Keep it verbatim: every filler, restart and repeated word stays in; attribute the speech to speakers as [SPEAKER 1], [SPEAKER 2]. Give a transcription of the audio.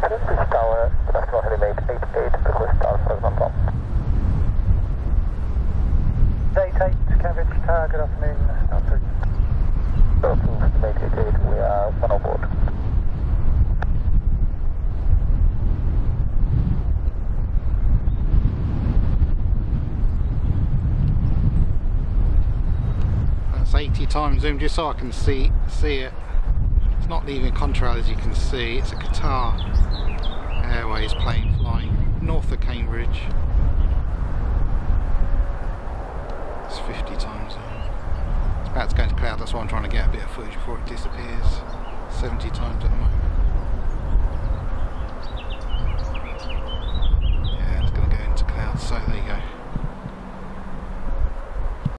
[SPEAKER 1] This tower, National Helimate eight eight, request Alpha on top. eight eight, Cambridge Tower, good afternoon. Alpha. So, Helimate eight eight, we are one on board.
[SPEAKER 2] That's eighty times zoom just so I can see see it. It's not leaving contrail as you can see. It's a Qatar Airways plane flying north of Cambridge. It's fifty times zoom. It's about to go into cloud, that's why I'm trying to get a bit of footage before it disappears. seventy times at the moment. Yeah, it's going to go into cloud, so there you go.